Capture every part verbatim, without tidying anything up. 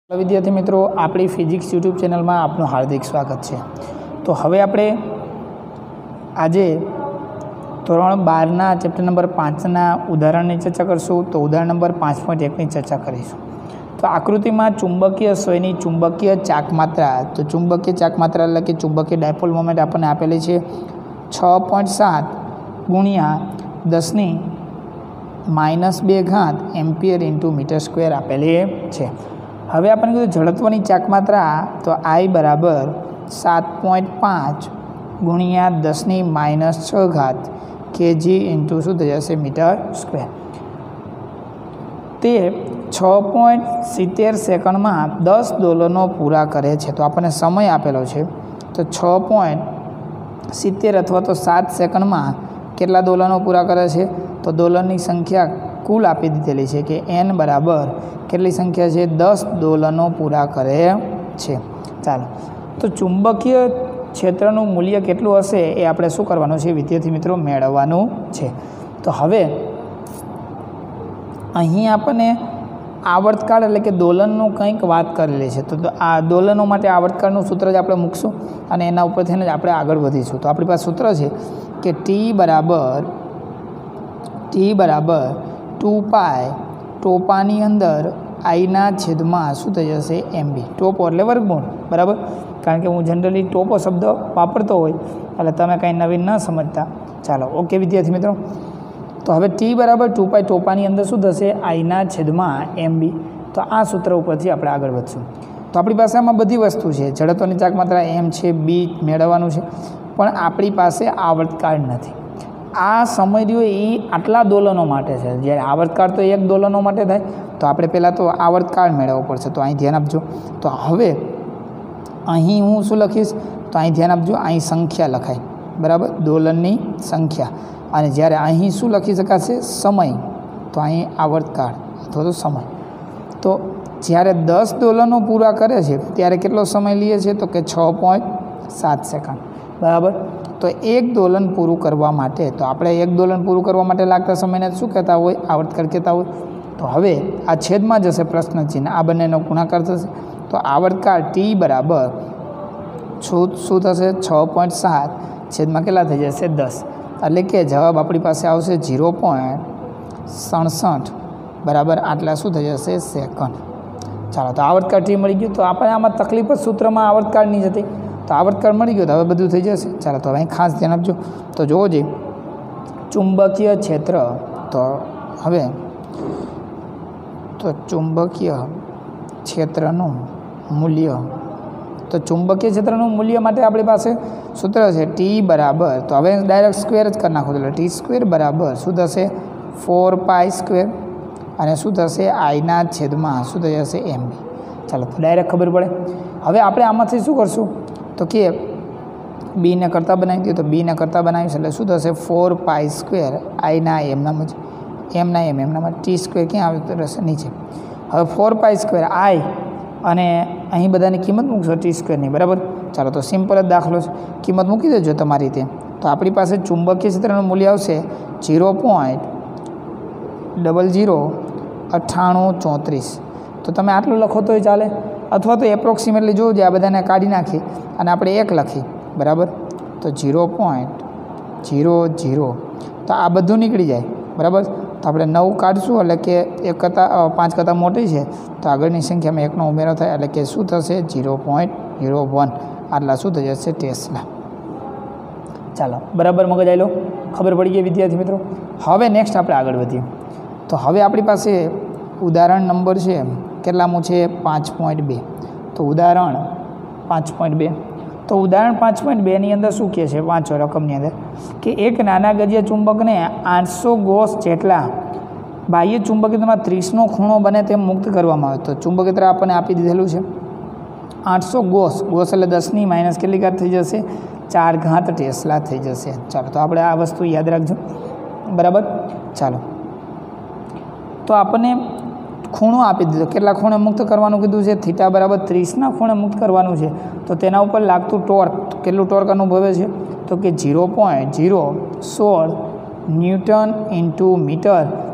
વિદ્યાર્થી મિત્રો, આપણી ફિઝિક્સ યુટ્યુબ ચેનલમાં આપનું હાર્દિક સ્વાગત છે। તો હવે આપણે આજે ધોરણ બારના ચેપ્ટર નંબર પાંચના ઉદાહરણની ચર્ચા કરશું। તો ઉદાહરણ નંબર પાંચ પોઈન્ટ એકની ચર્ચા કરીશું। તો આકૃતિમાં ચુંબકીય સ્વયની ચુંબકીય ચાકમાત્રા, તો ચુંબકીય ચાકમાત્રા એટલે કે ચુંબકીય ડાયપોલ મોમેન્ટ આપણને આપેલી છે છ પોઈન્ટ સાત ગુણ્યા દસની માઇનસ બે ઘાત એમ્પિયર ઇન્ટુ મીટર સ્ક્વેર આપેલી છે। હવે આપણે કીધું ઝડત્વની ચાકમાત્રા, તો આઈ બરાબર સાત પોઈન્ટ પાંચ ગુણ્યા દસની માઇનસ છ ઘાત કેજી ઇન્ટુ શું થઈ જશે મીટર સ્ક્વેર। તે છ પોઈન્ટ સિત્તેર સેકન્ડમાં દસ દોલનો પૂરા કરે છે। તો આપણને સમય આપેલો છે, તો છ પોઈન્ટ સિત્તેર અથવા તો સાત સેકન્ડમાં કેટલા દોલનો પૂરા કરે છે? તો દોલનની સંખ્યા કુલ આપી દીધેલી છે કે એન બરાબર કેટલી સંખ્યા છે? દસ દોલનો પૂરા કરે છે। ચાલો, તો ચુંબકીય ક્ષેત્રનું મૂલ્ય કેટલું હશે એ આપણે શું કરવાનું છે વિદ્યાર્થી મિત્રો? મેળવવાનું છે। તો હવે અહીં આપણને આવર્તકાળ એટલે કે દોલનનું કંઈક વાત કરેલી છે। તો આ દોલનો માટે આવર્તકાળનું સૂત્ર જ આપણે મૂકશું અને એના ઉપરથી જ આપણે આગળ વધીશું। તો આપણી પાસે સૂત્ર છે કે ટી બરાબર ટી બરાબર ટુ પાય ટોપાની અંદર આઈના છેદમાં શું થઈ જશે? એમ બી। ટોપો એટલે વર્ગમૂળ, બરાબર? કારણ કે હું જનરલી ટોપો શબ્દ વાપરતો હોય એટલે તમે કાંઈ નવીન ન સમજતા। ચાલો, ઓકે વિદ્યાર્થી મિત્રો। તો હવે ટી બરાબર ટુ પાય ટોપાની અંદર શું થશે? આઈના છેદમાં એમ બી। તો આ સૂત્ર ઉપરથી આપણે આગળ વધશું। તો આપણી પાસે આમાં બધી વસ્તુ છે, ઝડત્વની ચાકમાત્રા એમ છે, બી મેળવવાનું છે, પણ આપણી પાસે આવર્તકાળ નથી। આ સમય રહ્યો એ આટલા દોલનો માટે છે, જ્યારે આવર્તકાળ તો એક દોલનો માટે થાય। તો આપણે પહેલાં તો આવર્તકાળ મેળવવો પડશે। તો અહીં ધ્યાન આપજો। તો હવે અહીં હું શું લખીશ? તો અહીં ધ્યાન આપજો, અહીં સંખ્યા લખાય, બરાબર? દોલનની સંખ્યા। અને જ્યારે અહીં શું લખી શકાશે? સમય। તો અહીં આવર્તકાળ અથવા તો સમય। તો જ્યારે દસ દોલનો પૂરા કરે છે ત્યારે કેટલો સમય લે છે? તો કે છ પોઈન્ટ સાત સેકન્ડ, બરાબર? તો એક દોલન પૂરું કરવા માટે, તો આપણે એક દોલન પૂરું કરવા માટે લાગતા સમયને શું કહેતા હોય? આવર્તકાળ કહેતા હોય। તો હવે આ છેદમાં જશે પ્રશ્ન ચિહ્ન, આ બંનેનો ગુણાકાર થશે। તો આવર્તકાળ ટી બરાબર શું શું થશે? છ પોઈન્ટ સાત છેદમાં કેટલા થઈ જશે? દસ, એટલે કે જવાબ આપણી પાસે આવશે ઝીરો પોઈન્ટ સડસઠ બરાબર આટલા શું થઈ જશે? સેકન્ડ। ચાલો, તો આવર્તકાળ ટી મળી ગયું। તો આપણે આમાં તકલીફ જ સૂત્રમાં આવર્તકાળની જ હતી। તો આવર્તકાળ મળી ગયો, તો હવે બધું થઈ જશે। ચાલો, તો હવે ખાસ ધ્યાન આપજો। તો જોવો જોઈએ ચુંબકીય ક્ષેત્ર, તો હવે તો ચુંબકીય ક્ષેત્રનું મૂલ્ય, તો ચુંબકીય ક્ષેત્રનું મૂલ્ય માટે આપણી પાસે સૂત્ર છે ટી બરાબર, તો હવે ડાયરેક્ટ સ્ક્વેર જ કરી નાખો, એટલે ટી સ્ક્વેર બરાબર શું થશે? ફોર પાઈ સ્ક્વેર અને શું થશે? આઈના છેદમાં શું થઈ જશે? એમ બી। ચાલો, તો ડાયરેક્ટ ખબર પડે। હવે આપણે આમાંથી શું કરશું? તો કે બીને કરતાં બનાવી દઈએ, તો બીને કરતાં બનાવીશ એટલે શું થશે? ફોર પાઈ સ્ક્વેર આઈના એમના જ એમના એમ એમનામાં ટી સ્ક્વેર ક્યાં આવે? તો રહેશે નીચે। હવે ફોર પાઈ સ્ક્વેર આઈ અને અહીં બધાની કિંમત મૂકશો ટી સ્ક્વેરની, બરાબર? ચાલો, તો સિમ્પલ જ દાખલો છે, કિંમત મૂકી દેજો તમારી રીતે। તો આપણી પાસે ચુંબકીય ક્ષેત્રનું મૂલ્ય આવશે ઝીરો પોઈન્ટ ડબલ ઝીરો અઠ્ઠાણું ચોત્રીસ। તો તમે આટલું લખો તોય ચાલે, અથવા તો એપ્રોક્સિમેટલી જોવું જે આ બધાને કાઢી નાખી અને આપણે એક લખી, બરાબર? તો ઝીરો પોઈન્ટ ઝીરો ઝીરો, તો આ બધું નીકળી જાય, બરાબર? તો આપણે નવ કાઢશું એટલે કે એક કરતાં પાંચ કરતાં મોટી છે, તો આગળની સંખ્યામાં એકનો ઉમેરો થાય એટલે કે શું થશે? ઝીરો પોઈન્ટ ઝીરો વન આટલા શું થઈ જશે? ટેસ્લા। ચાલો, બરાબર મગજ આવેલો, ખબર પડી ગઈ વિદ્યાર્થી મિત્રો। હવે નેક્સ્ટ આપણે આગળ વધીએ। તો હવે આપણી પાસે ઉદાહરણ નંબર છે કેટલામું છે? પાંચ પોઈન્ટ બે। તો ઉદાહરણ પાંચ પોઈન્ટ બે, તો ઉદાહરણ પાંચ પોઈન્ટ બેની અંદર શું કહે છે? વાંચો રકમની અંદર કે એક નાના ગજિયા ચુંબકને આઠસો ગોસ જેટલા બાહ્ય ચુંબકીયતામાં ત્રીસનો ખૂણો બને તેમ મુક્ત કરવામાં આવે। તો ચુંબકીયતા આપણને આપી દીધેલું છે આઠસો ગોસ, ગોસ એટલે દસની માઇનસ કેટલી ઘાત થઈ જશે? ચાર ઘાત ટેસ્લા થઈ જશે। ચાલો, તો આપણે આ વસ્તુ યાદ રાખજો, બરાબર? ચાલો, તો આપણને ખૂણો આપી દીધો, કેટલા ખૂણે મુક્ત કરવાનું કીધું છે? થીટા બરાબર ત્રીસના ખૂણે મુક્ત કરવાનું છે। તો તેના ઉપર લાગતું ટોર્ક, કેટલું ટોર્ક અનુભવે છે? તો કે ઝીરો પોઈન્ટ ઝીરો સોળ ન્યૂટન ઇન્ટુ મીટર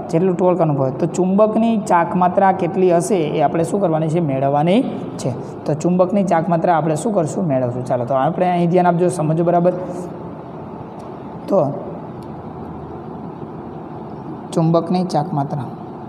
જેટલું ટોર્ક અનુભવે. તો ચુંબકની ચાક માત્રા કેટલી હશે એ આપણે શું કરવાની છે? મેળવવાની છે. તો ચુંબકની ચાક માત્રા આપણે શું કરશું? મેળવશું. ચાલો તો આપણે અહીં ધ્યાન આપજો, સમજો બરાબર. તો ચુંબકની ચાક માત્રા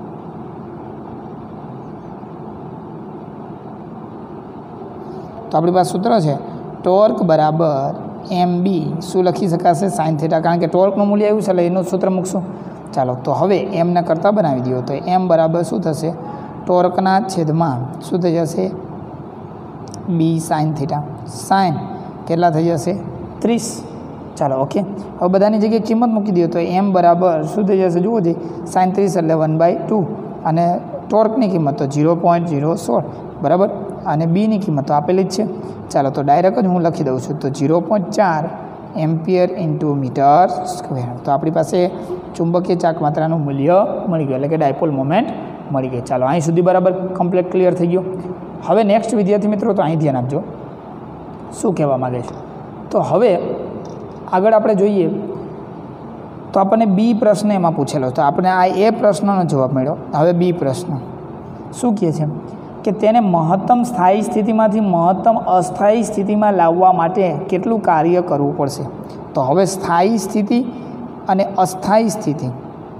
તો આપણી પાસે સૂત્ર છે ટોર્ક બરાબર એમ બી શું લખી શકાશે? સાઇન થીટા, કારણ કે ટોર્કનું મૂલ્ય આવ્યું છે એટલે એનું સૂત્ર મૂકશું. ચાલો તો હવે એમને કરતાં બનાવી દો. તો એમ બરાબર શું થશે? ટોર્કના છેદમાં શું થઈ જશે? બી સાઇન થીટા. સાઇન કેટલા થઈ જશે? ત્રીસ. ચાલો ઓકે. હવે બધાની જગ્યાએ કિંમત મૂકી દો. તો એમ બરાબર શું થઈ જશે? જુઓ જે સાઇન ત્રીસ એટલે વન બાય ટુ, અને ટોર્કની કિંમત તો ઝીરો પોઈન્ટ ઝીરો સોળ બરાબર, અને બીની કિંમત તો આપેલી જ છે. ચાલો તો ડાયરેક્ટ જ હું લખી દઉં છું. તો ઝીરો પોઈન્ટ ચાર એમ્પિયર ઇન્ટુ મીટર સ્ક્વેર. તો આપણી પાસે ચુંબકીય ચાક માત્રાનું મૂલ્ય મળી ગયું, એટલે કે ડાયપોલ મોમેન્ટ મળી ગઈ. ચાલો અહીં સુધી બરાબર કમ્પ્લીટ ક્લિયર થઈ ગયું. હવે નેક્સ્ટ વિદ્યાર્થી મિત્રો તો અહીં ધ્યાન આપજો શું કહેવા માગે છે. તો હવે આગળ આપણે જોઈએ તો આપણને બી પ્રશ્ન એમાં પૂછેલો. તો આપણે આ એ પ્રશ્નનો જવાબ મળ્યો. હવે બી પ્રશ્ન શું કહે છે કે તેને મહત્તમ સ્થાયી સ્થિતિમાંથી મહત્તમ અસ્થાયી સ્થિતિમાં લાવવા માટે કેટલું કાર્ય કરવું પડશે. તો હવે સ્થાયી સ્થિતિ અને અસ્થાયી સ્થિતિ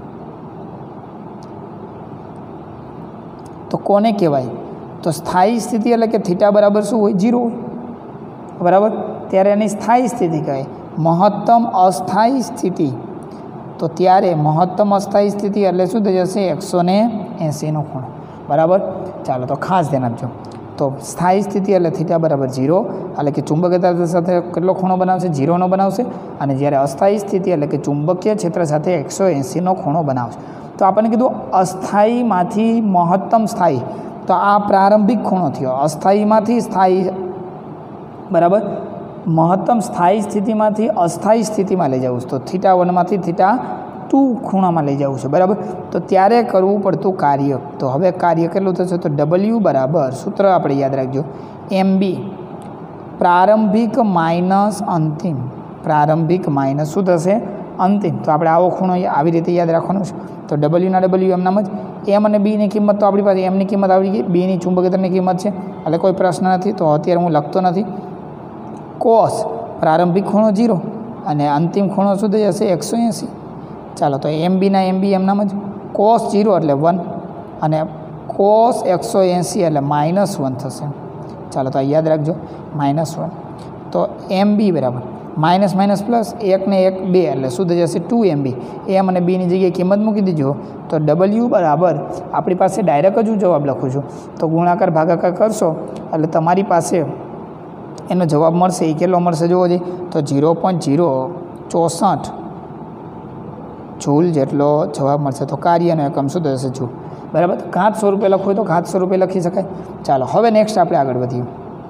તો કોને કહેવાય? તો સ્થાયી સ્થિતિ એટલે કે થીટા બરાબર શું હોય? ઝીરો હોય બરાબર, ત્યારે એની સ્થાયી સ્થિતિ કહેવાય. મહત્તમ અસ્થાયી સ્થિતિ તો ત્યારે મહત્તમ અસ્થાયી સ્થિતિ એટલે શું થઈ જશે? એકસો ને એંસીનો ખૂણો બરાબર. ચાલો તો ખાસ ધ્યાન આપજો. તો સ્થાયી સ્થિતિ એટલે થીટા બરાબર ઝીરો, એટલે કે ચુંબકીય સાથે કેટલો ખૂણો બનાવશે? ઝીરોનો બનાવશે. અને જ્યારે અસ્થાયી સ્થિતિ એટલે કે ચુંબકીય ક્ષેત્ર સાથે એકસો એંસીનો ખૂણો બનાવશે. તો આપણને કીધું અસ્થાયીમાંથી મહત્તમ સ્થાયી, તો આ પ્રારંભિક ખૂણો થયો. અસ્થાયીમાંથી સ્થાયી બરાબર, મહત્તમ સ્થાયી સ્થિતિમાંથી અસ્થાયી સ્થિતિમાં લઈ જવું છે. તો થીટા વનમાંથી થીટા ટુ ખૂણામાં લઈ જવું છે બરાબર. તો ત્યારે કરવું પડતું કાર્ય. તો હવે કાર્ય કેટલું થશે? તો ડબલ્યુ બરાબર સૂત્ર આપણે યાદ રાખજો એમ બી પ્રારંભિક માઇનસ અંતિમ. પ્રારંભિક માઇનસ શું થશે? અંતિમ. તો આપણે આવો ખૂણો આવી રીતે યાદ રાખવાનો છે. તો ડબલ્યુના ડબલ્યુ એમનામ જ. એમ અને બીની કિંમત તો આપણી પાસે એમની કિંમત આવી ગઈ, બીની ચુંબકીયની કિંમત છે એટલે કોઈ પ્રશ્ન નથી. તો અત્યારે હું લખતો નથી. કોસ પ્રારંભિક ખૂણો ઝીરો અને અંતિમ ખૂણો શું થઈ જશે? એકસો એંસી. ચાલો તો એમ બીના એમ બી એમનામ જ. કોસ ઝીરો એટલે વન અને કોસ એકસો એંસી એટલે માઇનસ વન થશે. ચાલો તો આ યાદ રાખજો માઇનસ વન. તો એમ બી બરાબર માઇનસ માઇનસ પ્લસ એક ને એક બે એટલે શું થઈ જશે? ટુ એમ બી. એમ અને બીની જગ્યાએ કિંમત મૂકી દીજો. તો ડબલ્યુ બરાબર આપણી પાસે ડાયરેક્ટ જ હું જવાબ લખું છું. તો ગુણાકાર ભાગાકાર કરશો એટલે તમારી પાસે એનો જવાબ મળશે. એ કેટલો મળશે જોવો જોઈએ. તો ઝીરો પોઈન્ટ ઝીરો ચોસઠ જૂલ જેટલો જવાબ મળશે. તો કાર્યનો એકમ શું થશે? જૂલ બરાબર. ઘાત સો રૂપિયા લખવું હોય તો ઘાત સો રૂપિયા લખી શકાય. ચાલો હવે નેક્સ્ટ આપણે આગળ વધીએ.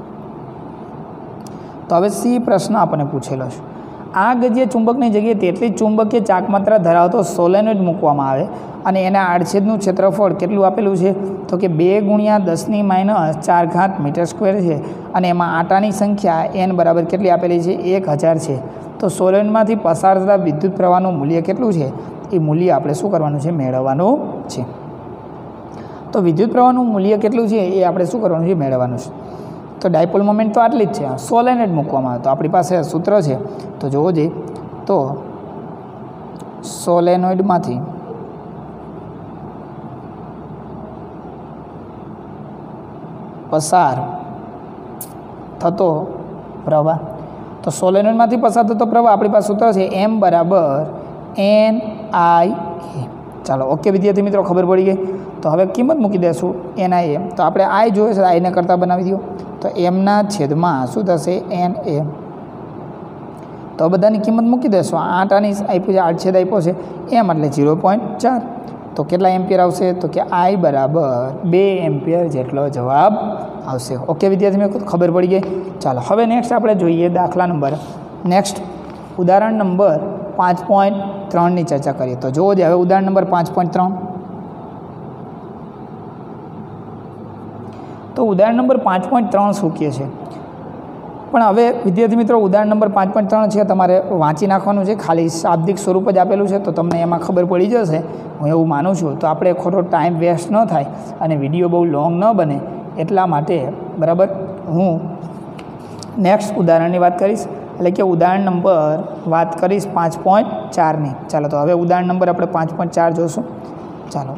તો હવે સી પ્રશ્ન આપણને પૂછેલો છે. આ ગજ્ય ચુંબકની જગ્યાએ તેટલી જ ચુંબકીય ચાક માત્રા ધરાવતો સોલેનોઇડ મૂકવામાં આવે અને એના આડછેદનું ક્ષેત્રફળ કેટલું આપેલું છે? તો કે બે ગુણ્યા દસની માઇનસ ચાર ઘાત મીટર સ્ક્વેર છે અને એમાં આટાની સંખ્યા એન બરાબર કેટલી આપેલી છે? એક હજાર છે. તો સોલેનોઇડમાંથી પસાર થતા વિદ્યુત પ્રવાહનું મૂલ્ય કેટલું છે? એ મૂલ્ય આપણે શું કરવાનું છે? મેળવવાનું છે. તો વિદ્યુત પ્રવાહનું મૂલ્ય કેટલું છે એ આપણે શું કરવાનું છે? મેળવવાનું છે. તો ડાયપોલ મોમેન્ટ તો આટલી જ છે. સોલેનોઇડ મૂકવામાં આવે તો આપણી પાસે સૂત્ર છે. તો જોવો જોઈએ તો સોલેનોઇડમાંથી પસાર થતો પ્રવાહ. તો સોલેનોઇડમાંથી પસાર થતો પ્રવાહ આપણી પાસે સૂત્ર છે એમ બરાબર એન આઈ એ. ચાલો ઓકે વિદ્યાર્થી મિત્રો, ખબર પડી ગઈ. તો હવે કિંમત મૂકી દઈશું એન આઈ એ. તો આપણે આઈ જોઈએ છે, આઈને કરતાં બનાવી દો. તો એમના છેદમાં શું થશે? N A. તો બધાની કિંમત મૂકી દેશો. આટાની આપ્યું છે, આઠ છેદ આપ્યો છે એમ એટલે ઝીરો પોઈન્ટ ચાર. તો કેટલા એમ્પિયર આવશે? તો કે આઈ બરાબર બે એમ્પિયર જેટલો જવાબ આવશે. ઓકે વિદ્યાર્થી મિત્રો, ખબર પડી ગઈ. ચાલો હવે નેક્સ્ટ આપણે જોઈએ દાખલા નંબર નેક્સ્ટ ઉદાહરણ નંબર પાંચ પોઈન્ટ ત્રણની ચર્ચા કરીએ. તો જોવો જ હવે ઉદાહરણ નંબર પાંચ પોઈન્ટ ત્રણ. તો ઉદાહરણ નંબર પાંચ પોઈન્ટ ત્રણ શું કહે છે? પણ હવે વિદ્યાર્થી મિત્રો ઉદાહરણ નંબર પાંચ પોઈન્ટ ત્રણ છે, તમારે વાંચી નાખવાનું છે, ખાલી શાબ્દિક સ્વરૂપ જ આપેલું છે, તો તમને એમાં ખબર પડી જશે, હું એવું માનું છું. તો આપણે ખોટો ટાઈમ વેસ્ટ ન થાય અને વિડીયો બહુ લોંગ ન બને એટલા માટે બરાબર હું નેક્સ્ટ ઉદાહરણની વાત કરીશ, એટલે કે ઉદાહરણ નંબર વાત કરીશ પાંચ પોઈન્ટ ચારની. ચાલો તો હવે ઉદાહરણ નંબર આપણે પાંચ પોઈન્ટ ચાર જોઈશું. ચાલો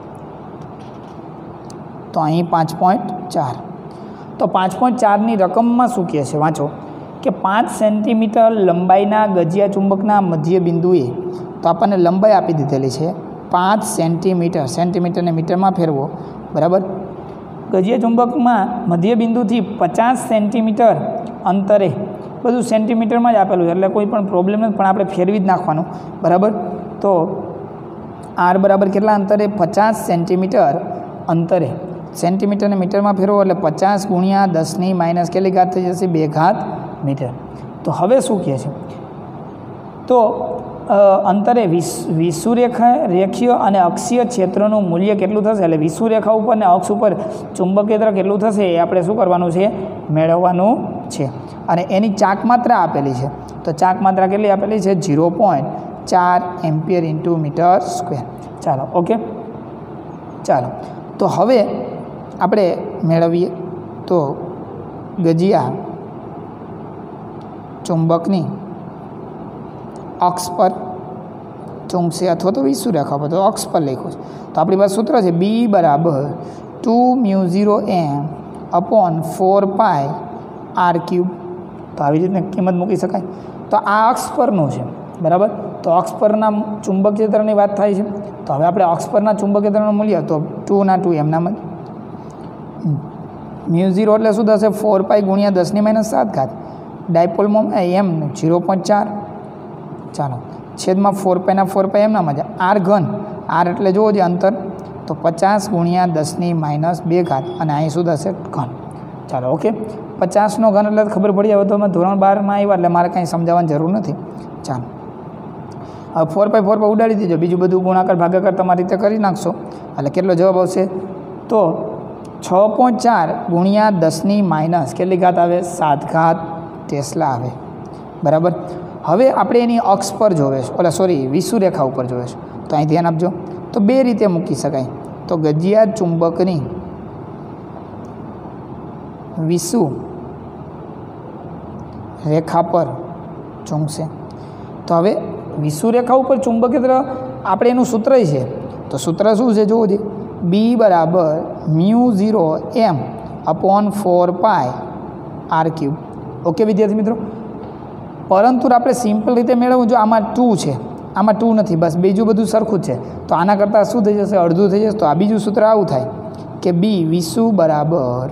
તો અહીં પાંચ પોઈન્ટ ચાર, તો પાંચ પોઈન્ટ ચારની રકમમાં શું કહે છે વાંચો, કે પાંચ સેન્ટીમીટર લંબાઈના ગજિયા ચુંબકના મધ્ય બિંદુએ, તો આપણને લંબાઈ આપી દીધેલી છે પાંચ સેન્ટીમીટર, સેન્ટીમીટરને મીટરમાં ફેરવો બરાબર. ગજિયા ચુંબકમાં મધ્ય બિંદુથી પચાસ સેન્ટીમીટર અંતરે, બધું સેન્ટીમીટરમાં જ આપેલું છે એટલે કોઈ પણ પ્રોબ્લેમ નથી, પણ આપણે ફેરવી જ નાખવાનું બરાબર. તો આર બરાબર કેટલા અંતરે? પચાસ સેન્ટીમીટર અંતરે, સેન્ટીમીટરને મીટરમાં ફેરવો એટલે પચાસ ગુણ્યા દસની માઇનસ કેટલી ઘાત થઈ જશે? બે ઘાત મીટર. તો હવે શું કહે છે? તો અંતરે વિસ વિષુરેખા રેખીય અને અક્ષીય ક્ષેત્રનું મૂલ્ય કેટલું થશે? એટલે વિષુરેખા ઉપર ને અક્ષ ઉપર ચુંબકીય ક્ષેત્ર કેટલું થશે એ આપણે શું કરવાનું છે? મેળવવાનું છે. અને એની ચાક માત્રા આપેલી છે, તો ચાક માત્રા કેટલી આપેલી છે? ઝીરો પોઈન્ટ ચાર એમ્પિયર ઇન્ટુ મીટર સ્ક્વેર. ચાલો ઓકે, ચાલો તો હવે આપણે મેળવીએ તો ગજિયા ચુંબકની અક્ષ પર ચૂંકશે અથવા તો વિષુરેખા પર, તો અક્ષ પર લખ્યું છે. તો આપણી પાસે સૂત્ર છે બી બરાબર two mu zero M upon four pi R cube. તો આવી રીતને કિંમત મૂકી શકાય. તો આ અક્ષ પરનું છે બરાબર. તો અક્ષ પરના ચુંબકીય ક્ષેત્રની વાત થાય છે. તો હવે આપણે અક્ષ પરના ચુંબકીય ક્ષેત્રનું મૂલ્ય તો ટુ ના ટુ એમના જ, મ્યુ ઝીરો એટલે શું થશે? ફોર પાય ગુણ્યા દસની માઇનસ સાત ઘાત, ડાયપોલમાં એમ ઝીરો પોઈન્ટ ચાર. ચાલો છેદમાં ફોર પાયના ફોર પાય એમના મજા. આર ઘન, આર એટલે જુઓ જે અંતર, તો પચાસ ગુણ્યા દસની માઇનસ બે ઘાત, અને અહીં શું થશે? ઘન. ચાલો ઓકે, પચાસનો ઘન એટલે ખબર પડી આવે. તો અમે ધોરણ બારમાં આવ્યા એટલે મારે કાંઈ સમજાવવાની જરૂર નથી. ચાલો હવે ફોર પાય ફોર પાય ઉડાડી દીધો, બીજું બધું ગુણાકાર ભાગાકાર તમારી રીતે કરી નાખશો એટલે કેટલો જવાબ આવશે? તો છ પોઈન્ટ ચાર ગુણ્યા દસની માઇનસ કેટલી ઘાત આવે? સાત ઘાત ટેસ્લા આવે બરાબર. હવે આપણે એની અક્ષ પર જોવે છે, ઓલા સોરી વિષુરેખા ઉપર જોવે છે. તો અહીં ધ્યાન આપજો. તો બે રીતે મૂકી શકાય. તો ગજિયા ચુંબકની વિષુ રેખા પર ચૂંકશે. તો હવે વિષુરેખા ઉપર ચુંબકીય ક્ષેત્ર આપણે એનું સૂત્ર છે, તો સૂત્ર શું છે જોવું છે? બી બરાબર mu zero M upon four pi R cube. Okay વિદ્યાર્થી મિત્રો, પરંતુ આપણે સિમ્પલ રીતે મેળવવું, જો આમાં ટુ છે, આમાં ટુ નથી, બસ બીજું બધું સરખું જ છે, તો આના કરતાં શું થઈ જશે? અડધું થઈ જશે. તો આ બીજું સૂત્ર આવું થાય કે બી વિષુ બરાબર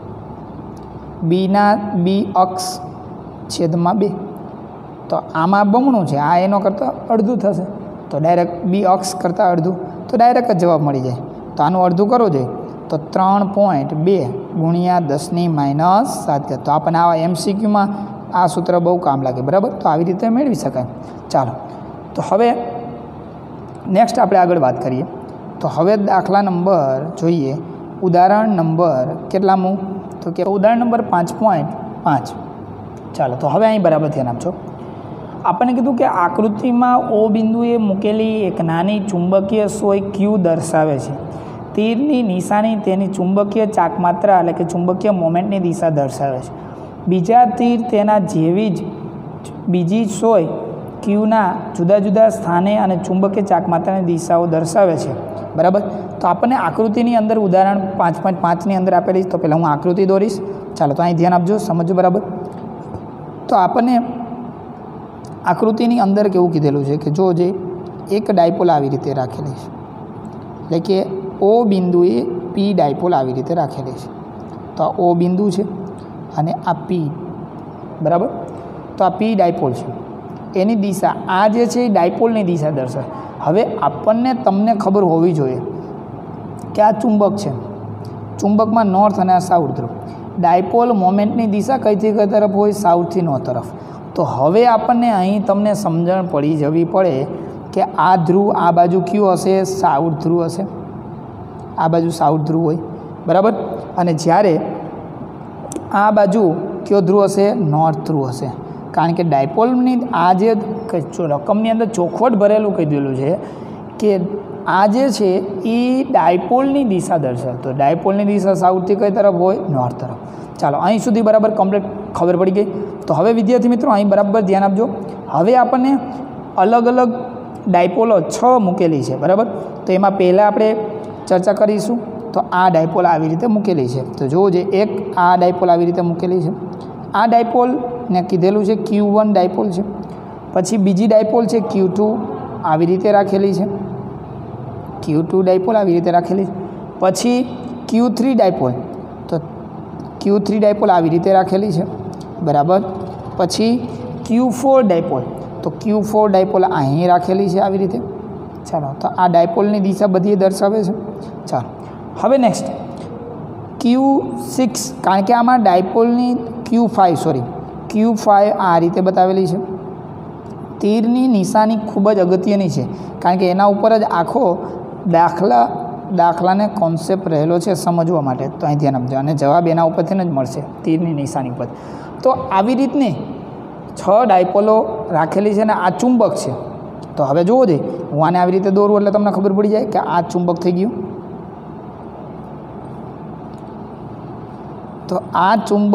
બીના બી અક્ષ છેદમાં બે. તો આમાં બમણું છે, આ એનો કરતાં અડધું થશે, તો ડાયરેક્ટ બી અક્ષ કરતાં અડધું, તો ડાયરેક્ટ જ જવાબ મળી જાય. તો આનું અડધું કરવો જોઈએ, તો ત્રણ પોઈન્ટ બે ગુણ્યા દસની માઇનસ સાત. તો આપણને આવા એમસીક્યુમાં આ સૂત્ર બહુ કામ લાગે બરાબર. તો આવી રીતે મેળવી શકાય. ચાલો તો હવે નેક્સ્ટ આપણે આગળ વાત કરીએ. તો હવે દાખલા નંબર જોઈએ, ઉદાહરણ નંબર કેટલામું? તો કે ઉદાહરણ નંબર પાંચ પોઈન્ટ પાંચ. ચાલો તો હવે અહીં બરાબર ધ્યાન આપજો. આપણને કીધું કે આકૃતિમાં ઓ બિંદુએ મૂકેલી એક નાની ચુંબકીય સોય ક્યુ દર્શાવે છે. તીરની નિશાની તેની ચુંબકીય ચાકમાત્રા એટલે કે ચુંબકીય મોમેન્ટની દિશા દર્શાવે છે. બીજા તીર તેના જેવી જ બીજી સોય ક્યુના જુદા જુદા સ્થાને અને ચુંબકીય ચાકમાત્રાની દિશાઓ દર્શાવે છે બરાબર. તો આપણને આકૃતિની અંદર ઉદાહરણ પાંચ પોઈન્ટ પાંચની અંદર આપેલી, તો પહેલાં હું આકૃતિ દોરીશ. ચાલો તો અહીં ધ્યાન આપજો, સમજો બરાબર. તો આપણને આકૃતિની અંદર કેવું કીધેલું છે કે જો જે એક ડાયપોલ આવી રીતે રાખેલી છે, એટલે કે ઓ બિંદુએ પી ડાયપોલ આવી રીતે રાખેલી છે. તો આ ઓ બિંદુ છે અને આ પી બરાબર. તો આ પી ડાયપોલ છે, એની દિશા આ જે છે એ ડાયપોલની દિશા દર્શાવે. હવે આપણને તમને ખબર હોવી જોઈએ કે આ ચુંબક છે, ચુંબકમાં નોર્થ અને આ સાઉથ ધ્રુવ. ડાયપોલ મોમેન્ટની દિશા કઈથી કઈ તરફ હોય? સાઉથથી નોર્થ તરફ. તો હવે આપણને અહીં તમને સમજણ પડી જવી પડે કે આ ધ્રુવ આ બાજુ કયું હશે? સાઉથ ધ્રુવ હશે. આ બાજુ સાઉથ ધ્રુવ હોય બરાબર. અને જ્યારે આ બાજુ કયો ધ્રુવ હશે? નોર્થ ધ્રુવ હશે, કારણ કે ડાયપોલની આ જે રકમની અંદર ચોખવટ ભરેલું કહી દેલું છે કે આ જે છે એ ડાયપોલની દિશા દર્શાવે, તો ડાયપોલની દિશા સાઉથથી કઈ તરફ હોય? નોર્થ તરફ. ચાલો, અહીં સુધી બરાબર કમ્પ્લીટ ખબર પડી ગઈ. તો હવે વિદ્યાર્થી મિત્રો અહીં બરાબર ધ્યાન આપજો. હવે આપણને અલગ અલગ ડાયપોલો છ મૂકેલી છે, બરાબર. તો એમાં પહેલાં આપણે ચર્ચા કરીશું. તો આ ડાયપોલ આવી રીતે મૂકેલી છે. તો જુઓ, જે એક આ ડાયપોલ આવી રીતે મૂકેલી છે. આ ડાયપોલને કીધેલું છે ક્યુ વન ડાયપોલ છે. પછી બીજી ડાયપોલ છે ક્યુ ટુ, આવી રીતે રાખેલી છે. ક્યુ ટુ ડાયપોલ આવી રીતે રાખેલી છે. પછી ક્યુ થ્રી ડાયપોલ, તો ક્યુ થ્રી ડાયપોલ આવી રીતે રાખેલી છે, બરાબર. પછી ક્યુ ફોર ડાયપોલ, તો ક્યુ ફોર ડાયપોલ અહીં રાખેલી છે આવી રીતે. ચાલો, તો આ ડાયપોલની દિશા બધી દર્શાવે છે. ચાલો, હવે નેક્સ્ટ ક્યુ સિક્સ, કારણ કે આમાં ડાયપોલની Q five sorry Q five આ રીતે બતાવેલી છે. તીરની નિશાની ખૂબ જ અગત્યની છે, કારણ કે એના ઉપર જ આખો દાખલા દાખલાને કોન્સેપ્ટ રહેલો છે સમજવા માટે. તો અહીં ધ્યાન આપજો, અને જવાબ એના ઉપરથી જ મળશે, તીરની નિશાની પર. તો આવી રીતની છ ડાયપોલો રાખેલી છે, અને આ ચુંબક છે. તો હવે જુઓ દે, હું આને આવી રીતે દોરું એટલે તમને ખબર પડી જાય કે આ ચુંબક થઈ ગયું. તો આ ચુંબક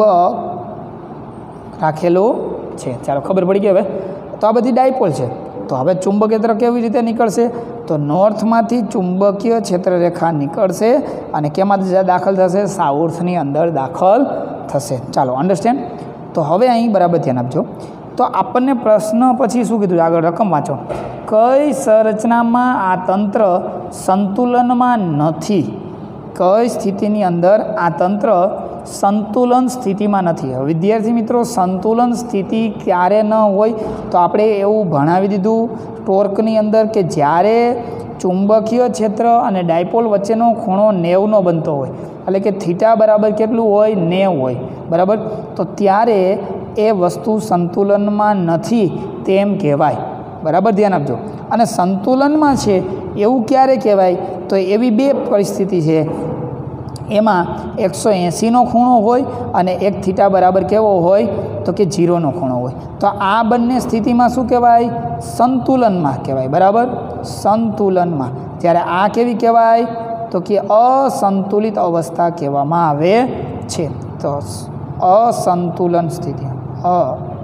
રાખેલો છે. ચાલો, ખબર પડી ગઈ. હવે તો આ બધી ડાયપોલ છે. તો હવે ચુંબક ક્ષેત્ર કેવી રીતે નીકળશે? તો નોર્થમાંથી ચુંબકીય ક્ષેત્ર રેખા નીકળશે અને કેમાંથી દાખલ થશે? સાઉથની અંદર દાખલ થશે. ચાલો, અન્ડરસ્ટેન્ડ. તો હવે અહીં બરાબર ધ્યાન આપજો. તો આપણને પ્રશ્ન પછી શું કીધું? આગળ રકમ વાંચો. કઈ સંરચનામાં આ તંત્ર સંતુલનમાં નથી? કઈ સ્થિતિની અંદર આ તંત્ર સંતુલન સ્થિતિમાં નથી? હવે વિદ્યાર્થી મિત્રો, સંતુલન સ્થિતિ ક્યારે ન હોય? તો આપણે એવું ભણાવી દીધું ટોર્કની અંદર કે જ્યારે ચુંબકીય ક્ષેત્ર અને ડાયપોલ વચ્ચેનો ખૂણો નેવનો બનતો હોય, એટલે કે થીટા બરાબર કેટલું હોય? નેવ હોય, બરાબર. તો ત્યારે એ વસ્તુ સંતુલનમાં નથી તેમ કહેવાય, બરાબર. ધ્યાન આપજો. અને સંતુલનમાં છે એવું ક્યારે કહેવાય? તો એવી બે પરિસ્થિતિ છે, એમાં એકસો એંસીનો ખૂણો હોય અને એક થીટા બરાબર કેવો હોય? તો કે ઝીરોનો ખૂણો હોય. તો આ બંને સ્થિતિમાં શું કહેવાય? સંતુલનમાં કહેવાય, બરાબર. સંતુલનમાં. જ્યારે આ કેવી કહેવાય? તો કે અસંતુલિત અવસ્થા કહેવામાં આવે છે. તો અસંતુલન સ્થિતિ, અ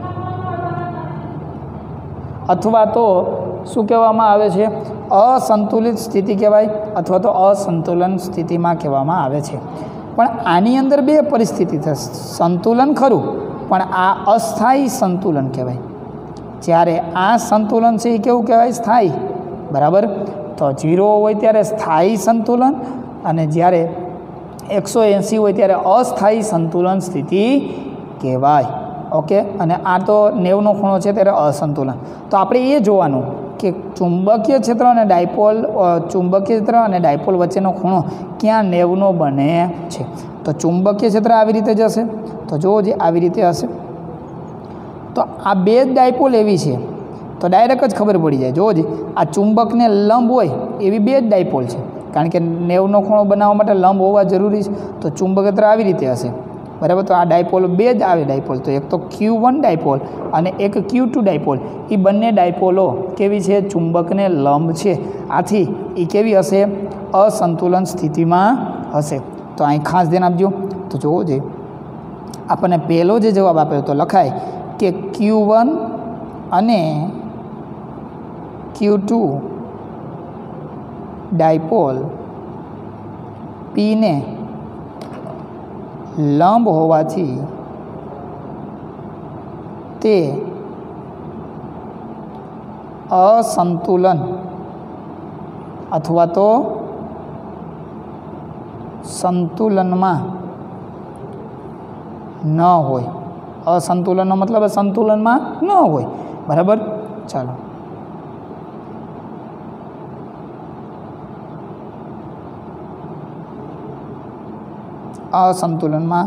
અથવા તો શું કહેવામાં આવે છે? અસંતુલિત સ્થિતિ કહેવાય, અથવા તો અસંતુલન સ્થિતિમાં કહેવામાં આવે છે. પણ આની અંદર બે પરિસ્થિતિ થશે. સંતુલન ખરું, પણ આ અસ્થાયી સંતુલન કહેવાય. જ્યારે આ સંતુલન છે એ કેવું કહેવાય? સ્થાયી, બરાબર. તો ઝીરો હોય ત્યારે સ્થાયી સંતુલન, અને જ્યારે એકસો એંસી હોય ત્યારે અસ્થાયી સંતુલન સ્થિતિ કહેવાય. ઓકે. અને આ તો નેવનો ખૂણો છે ત્યારે અસંતુલન. તો આપણે એ જોવાનું કે ચુંબકીય ક્ષેત્ર અને ડાયપોલ ચુંબકીય ક્ષેત્ર અને ડાયપોલ વચ્ચેનો ખૂણો ક્યાં નેવનો બને છે? તો ચુંબકીય ક્ષેત્ર આવી રીતે જશે. તો જુઓ, જે આવી રીતે હશે. તો આ બે જ ડાયપોલ એવી છે, તો ડાયરેક્ટ જ ખબર પડી જાય. જુઓ, જે આ ચુંબકને લંબ હોય એવી બે જ ડાયપોલ છે, કારણ કે નેવનો ખૂણો બનાવવા માટે લંબ હોવા જરૂરી છે. તો ચુંબક ક્ષેત્ર આવી રીતે હશે, બરાબર. તો આ ડાયપોલ બે જ આવે ડાયપોલ. તો એક તો ક્યુ વન ડાયપોલ અને એક ક્યુ ટુ ડાયપોલ. એ બંને ડાયપોલો કેવી છે? ચુંબકને લંબ છે. આથી એ કેવી હશે? અસંતુલન સ્થિતિમાં હશે. તો અહીં ખાસ ધ્યાન આપજો. તો જુઓ, જે આપણને પહેલો જે જવાબ આપ્યો તો લખાય કે ક્યુ વન અને ક્યુ ટુ ડાયપોલ પીને લંબ હોવાથી તે અસંતુલન અથવા તો સંતુલનમાં ન હોય. અસંતુલનનો મતલબ સંતુલનમાં ન હોય, બરાબર. ચાલો, અસંતુલનમાં.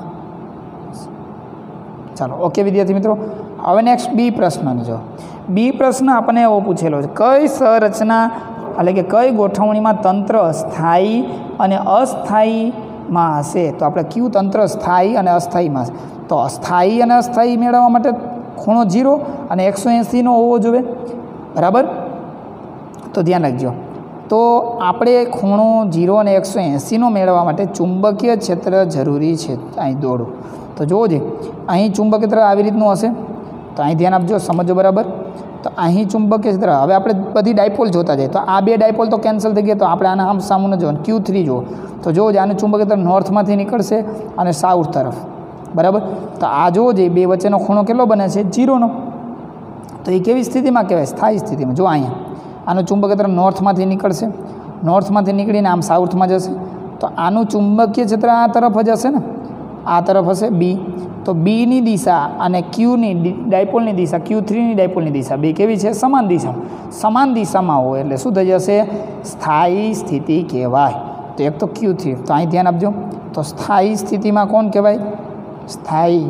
ચાલો, ઓકે વિદ્યાર્થી મિત્રો. હવે નેક્સ્ટ બી પ્રશ્નનો જો બી પ્રશ્ન આપણને એવો પૂછેલો છે, કઈ સંરચના એટલે કે કઈ ગોઠવણીમાં તંત્ર સ્થાયી અને અસ્થાયી માં હશે તો આપણે કયું તંત્ર સ્થાયી અને અસ્થાયીમાં હશે તો સ્થાયી અને અસ્થાયી મેળવવા માટે ખૂણો જીરો અને એકસો એંસીનો હોવો જોઈએ બરાબર તો ધ્યાન રાખજો તો આપણે ખૂણો જીરો અને એકસો એંસીનો મેળવવા માટે ચુંબકીય ક્ષેત્ર જરૂરી છે અહીં દોડો તો જોવો છે અહીં ચુંબકીય ક્ષેત્ર આવી રીતનું હશે તો અહીં ધ્યાન આપજો સમજો બરાબર તો અહીં ચુંબકીય ક્ષેત્ર હવે આપણે બધી ડાયપોલ જોતા જઈએ તો આ બે ડાયપોલ તો કેન્સલ થઈ ગયા તો આપણે આના આમ સામું જોવાનું ક્યુ થ્રી જુઓ તો જોવો છે આનું ચુંબકીય ક્ષેત્ર નોર્થમાંથી નીકળશે અને સાઉથ તરફ બરાબર તો આ જોવો છે બે વચ્ચેનો ખૂણો કેટલો બને છે જીરોનો તો એ કેવી સ્થિતિમાં કહેવાય સ્થાયી સ્થિતિમાં જો અહીંયા આનું ચુંબકીય ક્ષેત્ર નોર્થમાંથી નીકળશે નોર્થમાંથી નીકળીને આમ સાઉથમાં જશે તો આનું ચુંબકીય ક્ષેત્ર આ તરફ જ હશે ને આ તરફ હશે બી તો બીની દિશા અને ક્યુની ડાયપોલની દિશા ક્યુ થ્રીની ડાયપોલની દિશા બે કેવી છે સમાન દિશામાં સમાન દિશામાં હોય એટલે શું થઈ જશે સ્થાયી સ્થિતિ કહેવાય તો એક તો ક્યુ થ્રી તો અહીં ધ્યાન આપજો તો સ્થાયી સ્થિતિમાં કોણ કહેવાય સ્થાયી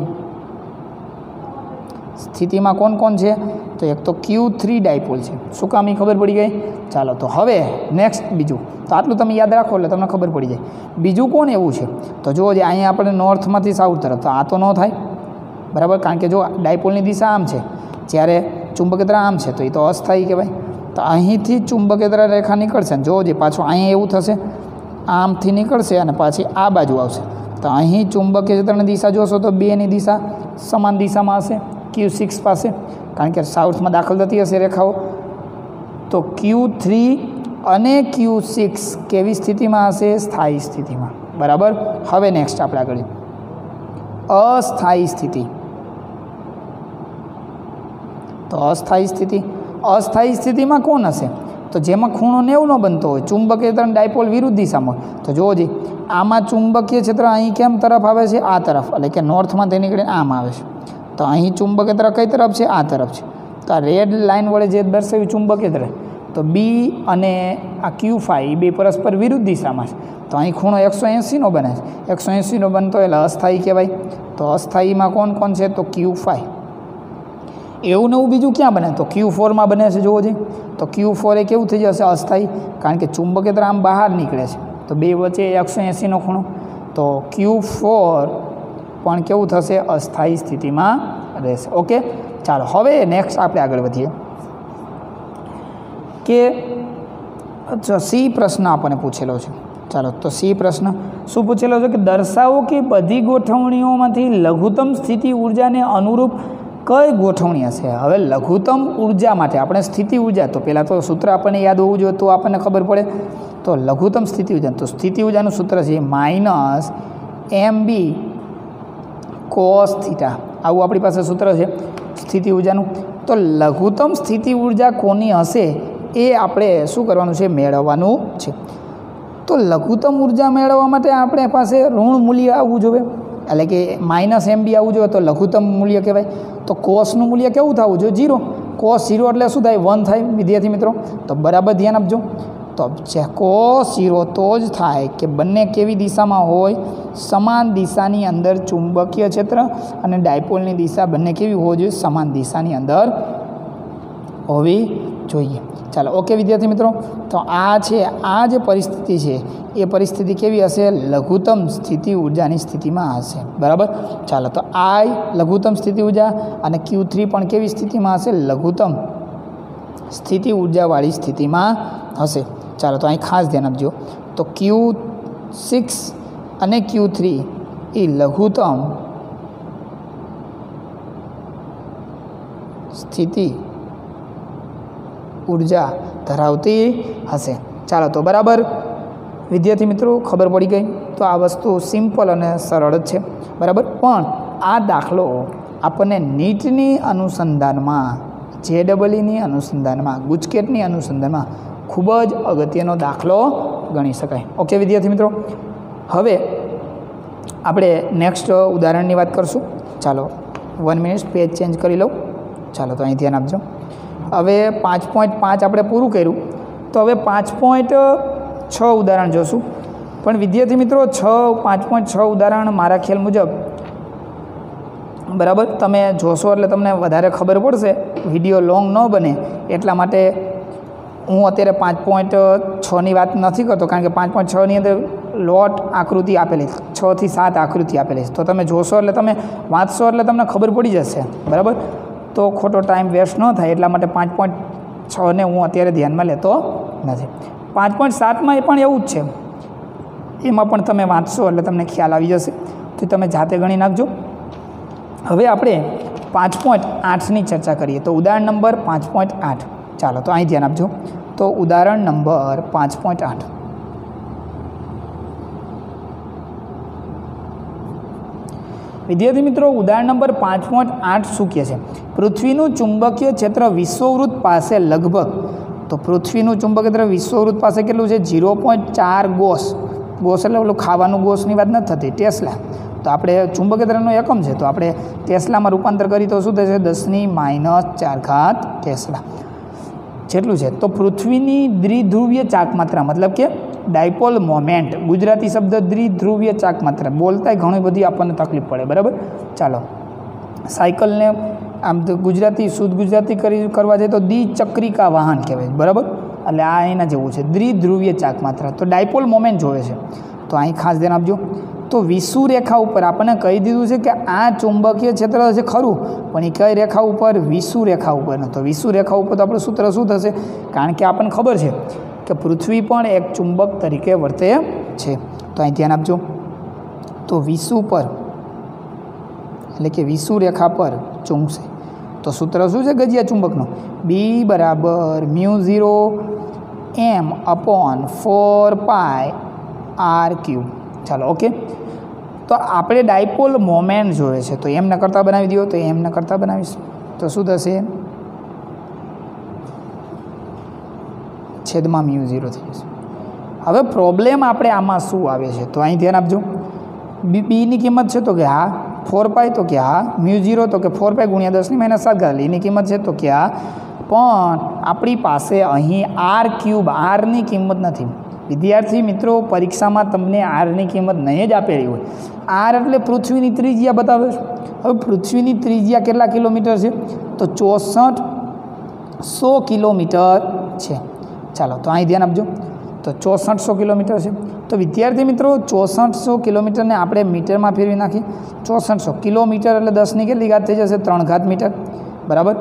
સ્થિતિમાં કોણ કોણ છે તો એક તો ક્યુ થ્રી ડાયપોલ છે શું કામ એ ખબર પડી ગઈ ચાલો તો હવે નેક્સ્ટ બીજું તો આટલું તમે યાદ રાખો એટલે તમને ખબર પડી જાય બીજું કોણ એવું છે તો જુઓ જે અહીંયા આપણે નોર્થમાંથી સાઉથ તરફ તો આ તો ન થાય બરાબર કારણ કે જો ડાયપોલની દિશા આમ છે જ્યારે ચુંબકીય આમ છે તો એ તો અસ્થાયી કહેવાય તો અહીંથી ચુંબકીય રેખા નીકળશે ને જો જે પાછું અહીંયા એવું થશે આમથી નીકળશે અને પાછી આ બાજુ આવશે તો અહીં ચુંબકીય ક્ષેત્રની દિશા જોશો તો બેની દિશા સમાન દિશામાં હશે ક્યુ સિક્સ પાસે કારણ કે સાઉથમાં દાખલ થતી હશે રેખાઓ તો ક્યુ થ્રી અને ક્યુ સિક્સ કેવી સ્થિતિમાં હશે સ્થાયી સ્થિતિમાં બરાબર હવે નેક્સ્ટ આપણે આગળ અસ્થાયી સ્થિતિ તો અસ્થાયી સ્થિતિ અસ્થાયી સ્થિતિમાં કોણ હશે તો જેમાં ખૂણો નેવું ન બનતો હોય ચુંબકીય ક્ષેત્ર ડાયપોલ વિરુદ્ધ દિશામાં તો જોવો જી આમાં ચુંબકીય ક્ષેત્ર અહીં કેમ તરફ આવે છે આ તરફ એટલે કે નોર્થમાં તે નીકળીને આમ આવે છે તો અહીં ચુંબકીય ક્ષેત્ર કઈ તરફ છે આ તરફ છે તો આ રેડ લાઇન વડે જે દર્શાવ્યું ચુંબકીય ક્ષેત્ર તો બી અને આ ક્યુ ફાઈ એ બે પરસ્પર વિરુદ્ધ દિશામાં છે તો અહીં ખૂણો એકસો એંસીનો બને છે એકસો એંસીનો બનતો એટલે અસ્થાયી કહેવાય તો અસ્થાયીમાં કોણ કોણ છે તો ક્યુ ફાઈ એવું ને એવું બીજું ક્યાં બને તો ક્યુ ફોરમાં બને છે જોવો જોઈએ તો ક્યુ ફોર એ કેવું થઈ જશે અસ્થાયી કારણ કે ચુંબકીય ક્ષેત્ર આમ બહાર નીકળે છે તો બે વચ્ચે એકસો એંસીનો ખૂણો તો ક્યુ ફોર પણ કેવું થશે અસ્થાયી સ્થિતિમાં રહેશે ઓકે ચાલો હવે નેક્સ્ટ આપણે આગળ વધીએ કે અચ્છા સી પ્રશ્ન આપણને પૂછેલો છે ચાલો તો સી પ્રશ્ન શું પૂછેલો છે કે દર્શાવો કે બધી ગોઠવણીઓમાંથી લઘુત્તમ સ્થિતિ ઉર્જાને અનુરૂપ કઈ ગોઠવણી હશે હવે લઘુત્તમ ઉર્જા માટે આપણે સ્થિતિ ઉર્જા તો પહેલાં તો સૂત્ર આપણને યાદ હોવું જોઈએ તો આપણને ખબર પડે તો લઘુત્તમ સ્થિતિ ઉર્જા તો સ્થિતિ ઉર્જાનું સૂત્ર છે minus M B cos theta આવું આપણી પાસે સૂત્ર છે સ્થિતિ ઉર્જાનું તો લઘુત્તમ સ્થિતિ ઉર્જા કોની હશે એ આપણે શું કરવાનું છે મેળવવાનું છે તો લઘુત્તમ ઉર્જા મેળવવા માટે આપણે પાસે ઋણ મૂલ્ય આવવું જોઈએ એટલે કે માઇનસ એમ બી આવવું જોઈએ તો લઘુત્તમ મૂલ્ય કહેવાય તો કોસનું મૂલ્ય કેવું થવું જોઈએ જીરો કોસ જીરો એટલે શું થાય વન થાય વિદ્યાર્થી મિત્રો તો બરાબર ધ્યાન આપજો તો કોસ જીરો તો જ થાય કે બંને કેવી દિશામાં હોય સમાન દિશાની અંદર ચુંબકીય ક્ષેત્ર અને ડાયપોલની દિશા બંને કેવી હોવી જોઈએ સમાન દિશાની અંદર હોવી જોઈએ ચાલો ઓકે વિદ્યાર્થી મિત્રો તો આ છે આ જે પરિસ્થિતિ છે એ પરિસ્થિતિ કેવી હશે લઘુત્તમ સ્થિતિ ઉર્જાની સ્થિતિમાં હશે બરાબર ચાલો તો આ લઘુત્તમ સ્થિતિ ઉર્જા અને ક્યુ થ્રી પણ કેવી સ્થિતિમાં હશે લઘુત્તમ સ્થિતિ ઉર્જાવાળી સ્થિતિમાં હશે ચાલો તો અહીં ખાસ ધ્યાન આપજો તો ક્યુ સિક્સ અને ક્યુ થ્રી એ લઘુત્તમ સ્થિતિ ઉર્જા ધરાવતી હશે ચાલો તો બરાબર વિદ્યાર્થી મિત્રો ખબર પડી ગઈ તો આ વસ્તુ સિમ્પલ અને સરળ જ છે બરાબર પણ આ દાખલો આપણને નીટની અનુસંધાનમાં જે ડબલઈની અનુસંધાનમાં ગુજકેટની અનુસંધાનમાં ખૂબ જ અગત્યનો દાખલો ગણી શકાય ઓકે વિદ્યાર્થી મિત્રો હવે આપણે નેક્સ્ટ ઉદાહરણની વાત કરશું ચાલો વન મિનિટ પેજ ચેન્જ કરી લઉં ચાલો તો અહીં ધ્યાન આપજો હવે પાંચ પોઈન્ટ પાંચ આપણે પૂરું કર્યું તો હવે પાંચ પોઈન્ટ છ ઉદાહરણ જોશું પણ વિદ્યાર્થી મિત્રો છ પાંચ પોઈન્ટ છ ઉદાહરણ મારા ખ્યાલ મુજબ બરાબર તમે જોશો એટલે તમને વધારે ખબર પડશે વિડીયો લોંગ ન બને એટલા માટે હું અત્યારે પાંચ પોઈન્ટ છની વાત નથી કરતો કારણ કે પાંચ પોઈન્ટ છની અંદર લોટ આકૃતિ આપેલી છથી સાત આકૃતિ આપેલી છે. તો તમે જોશો એટલે તમે વાંચશો એટલે તમને ખબર પડી જશે. બરાબર, તો ખોટો ટાઈમ વેસ્ટ ન થાય એટલા માટે પાંચ પોઈન્ટ છને હું અત્યારે ધ્યાનમાં લેતો નથી. પાંચ પોઈન્ટ સાતમાં એ પણ એવું જ છે, એમાં પણ તમે વાંચશો એટલે તમને ખ્યાલ આવી જશે. તો તમે જાતે ગણી નાખજો. હવે આપણે પાંચ પોઈન્ટ આઠની ચર્ચા કરીએ. તો ઉદાહરણ નંબર પાંચ પોઈન્ટ આઠ, ચાલો તો અહીં ધ્યાન આપજો. તો ઉદાહરણ નંબર પાંચ પોઈન્ટ આઠ, વિદ્યાર્થી મિત્રો ઉદાહરણ નંબર પાંચ પોઈન્ટ આઠ શું કહે છે? પૃથ્વીનું ચુંબકીય ક્ષેત્ર વિશ્વવૃત્ત પાસે લગભગ, તો પૃથ્વીનું ચુંબકીય ક્ષેત્ર વિશ્વવૃત્ત પાસે કેટલું છે? ઝીરો પોઈન્ટ ચાર ગોસ. ગોસ એટલે ઓલું ખાવાનું ગોસની વાત નથી થતી, ટેસ્લા. તો આપણે ચુંબકીય ક્ષેત્રનો એકમ છે, તો આપણે ટેસ્લામાં રૂપાંતર કરી તો શું થશે? દસની માઇનસ ચાર ઘાત ટેસ્લા જેટલું છે. તો પૃથ્વીની દ્વિધ્રુવીય ચાકમાત્રા મતલબ કે ડાયપોલ મોમેન્ટ, ગુજરાતી શબ્દ દ્વિધ્રુવીય ચાકમાત્રા, બોલતાય ઘણી બધી આપણને તકલીફ પડે. બરાબર, ચાલો સાયકલને આમ તો ગુજરાતી શુદ્ધ ગુજરાતી કરી કરવા જાય તો દ્વિચક્રિકા વાહન કહેવાય. બરાબર, એટલે આ એના જેવું છે, દ્વિધ્રુવીય ચાકમાત્રા. તો ડાયપોલ મોમેન્ટ જોવે છે. તો અહીં ખાસ ધ્યાન આપજો. તો વિષુવ રેખા ઉપર આપણને કહી દીધું છે કે આ ચુંબકીય ક્ષેત્ર છે ખરું, પણ એ કઈ રેખા ઉપર? વિષુવ રેખા ઉપર. તો વિષુવ રેખા ઉપર તો આપણું સૂત્ર શું થશે? કારણ કે આપણને ખબર છે કે પૃથ્વી પણ એક ચુંબક તરીકે વર્તે છે. તો અહીં ધ્યાન આપજો. તો વિષુવ પર એટલે કે વિષુવ રેખા પર ચૂંકશે. તો સૂત્ર શું છે ગજિયા ચુંબકનું? બી બરાબર mu zero M upon four pi R cube. ચાલો ઓકે. તો આપણે ડાયપોલ મોમેન્ટ જોઈએ છે, તો એમને કરતાં બનાવી દો. તો એમને કરતાં બનાવીશ તો શું થશે? છેદમાં મ્યુ ઝીરો થઈ જશે. હવે પ્રોબ્લેમ આપણે આમાં શું આવે છે? તો અહીં ધ્યાન આપજો. બી બીની કિંમત છે તો કે હા ફોર પાય, તો કે હા મ્યુ ઝીરો, તો કે ફોર પાય ગુણ્યા દસની માઇનસ સાત ઘાત. એની કિંમત છે તો કે હા, પણ આપણી પાસે અહીં આર ક્યુબ, આરની કિંમત નથી. વિદ્યાર્થી મિત્રો પરીક્ષામાં તમને આરની કિંમત નહીં જ આપેલી હોય. આર એટલે પૃથ્વીની ત્રિજ્યા બતાવે છે. હવે પૃથ્વીની ત્રિજ્યા કેટલા કિલોમીટર છે? તો ચોસઠ સો કિલોમીટર છે. ચાલો તો અહીં ધ્યાન આપજો. તો ચોસઠસો કિલોમીટર છે. તો વિદ્યાર્થી મિત્રો ચોસઠસો કિલોમીટરને આપણે મીટરમાં ફેરવી નાખીએ. ચોસઠસો કિલોમીટર એટલે દસની કેટલી ઘાત થઈ જશે? ત્રણ ઘાત મીટર. બરાબર,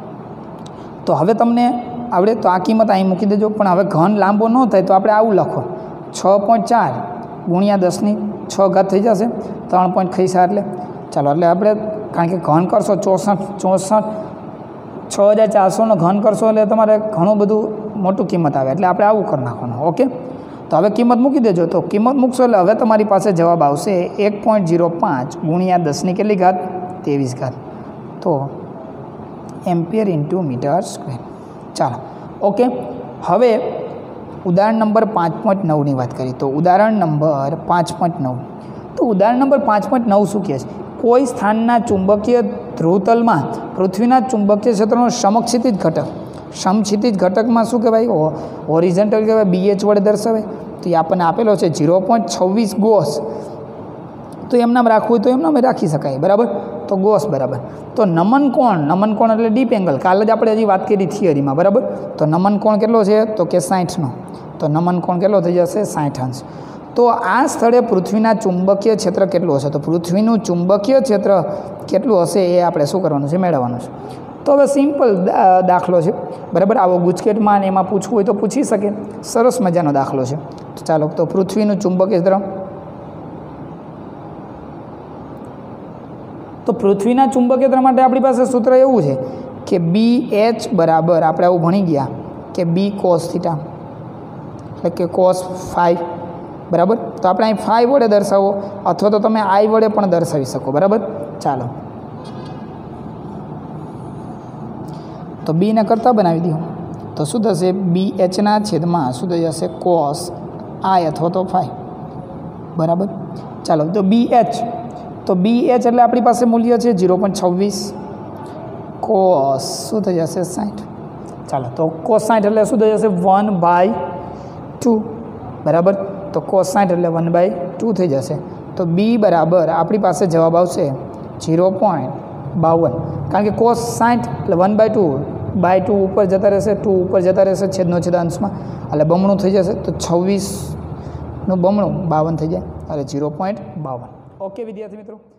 તો હવે તમને આવડે તો આ કિંમત અહીં મૂકી દેજો. પણ હવે ઘન લાંબો ન થાય તો આપણે આવું લખો, છ પોઈન્ટ ચાર ગુણ્યા દસની છ ઘાત થઈ જશે, ત્રણ પોઈન્ટ ખઈસા એટલે. ચાલો એટલે આપણે કારણ કે ઘન કરશો ચોસઠ ચોસઠ છ હજાર ચારસોનો ઘન કરશો એટલે તમારે ઘણું બધું મોટું કિંમત આવે, એટલે આપણે આવું કરી નાખવાનું. ઓકે, તો હવે કિંમત મૂકી દેજો. તો કિંમત મૂકશો એટલે હવે તમારી પાસે જવાબ આવશે એક પોઈન્ટ ઝીરો પાંચ ગુણ્યા દસની કેટલી ઘાત? ત્રેવીસ ઘાત. તો એમ્પિયર ઇન્ટુ મીટર સ્ક્વેર. ચાલો ઓકે. હવે ઉદાહરણ નંબર પાંચ પોઈન્ટ નવની વાત કરીએ. તો ઉદાહરણ નંબર પાંચ પોઈન્ટ નવ, તો ઉદાહરણ નંબર પાંચ પોઈન્ટ નવ શું કહે છે? કોઈ સ્થાનના ચુંબકીય ધ્રુવતલમાં પૃથ્વીના ચુંબકીય ક્ષેત્રનો સમક્ષિતિજ ઘટક, સમક્ષિતિજ ઘટકમાં શું કહેવાય? હોરિઝોન્ટલ કહેવાય, બી એચ વડે દર્શાવે. તો એ આપણને આપેલો છે ઝીરો પોઈન્ટ છવ્વીસ ગોસ. તો એમનામ રાખવું હોય તો એમનામ રાખી શકાય. બરાબર, તો ગોસ બરાબર. તો નમન કોણ, નમન કોણ એટલે ડીપ એંગલ. કાલે જ આપણે હજી વાત કરી થિયરીમાં. બરાબર, તો નમન કોણ કેટલો છે? તો કે સાઠનો. તો નમન કોણ કેટલો થઈ જશે? સાઠ અંશ. તો આ સ્થળે પૃથ્વીના ચુંબકીય ક્ષેત્ર કેટલું હશે? તો પૃથ્વીનું ચુંબકીય ક્ષેત્ર કેટલું હશે એ આપણે શું કરવાનું છે? મેળવવાનું છે. તો હવે સિમ્પલ દાખલો છે. બરાબર, આવો ગુજકેટમાં એમાં પૂછવું હોય તો પૂછી શકે. સરસ મજાનો દાખલો છે. તો ચાલો, તો પૃથ્વીનું ચુંબકીય ક્ષેત્ર, તો પૃથ્વીના ચુંબકીય ક્ષેત્ર માટે આપણી પાસે સૂત્ર એવું છે કે બી એચ બરાબર, આપણે આવું ભણી ગયા કે બી કોસ થીટા એટલે કે કોસ ફાઈવ. બરાબર, તો આપણે અહીં ફાઈવ વડે દર્શાવો અથવા તો તમે આઈ વડે પણ દર્શાવી શકો. બરાબર, ચાલો તો બીને કરતાં બનાવી દો. તો શું થશે? બી એચના છેદમાં શું થઈ જશે? કોસ આઈ અથવા તો ફાઈવ. બરાબર, ચાલો તો બી એચ, તો બી એચ એટલે આપણી પાસે મૂલ્ય છે ઝીરો પોઈન્ટ છવ્વીસ કોસ શું થઈ જશે? સાઠ. ચાલો તો કોસ સાઠ એટલે શું થઈ જશે? One by two. બરાબર, તો કોસ સાઠ એટલે વન બાય ટુ થઈ જશે. તો બી બરાબર આપણી પાસે જવાબ આવશે ઝીરો પોઈન્ટ બાવન. કારણ કે કોસ સાઠ એટલે one by two, by two ઉપર જતા રહેશે, ટુ ઉપર જતા રહેશે છેદનો છેદ અંશમાં, એટલે બમણું થઈ જશે. તો છવ્વીસ આઠનું બમણું બાવન થઈ જાય એટલે ઝીરો પોઈન્ટ બાવન. ઓકે વિદ્યાર્થી મિત્રો.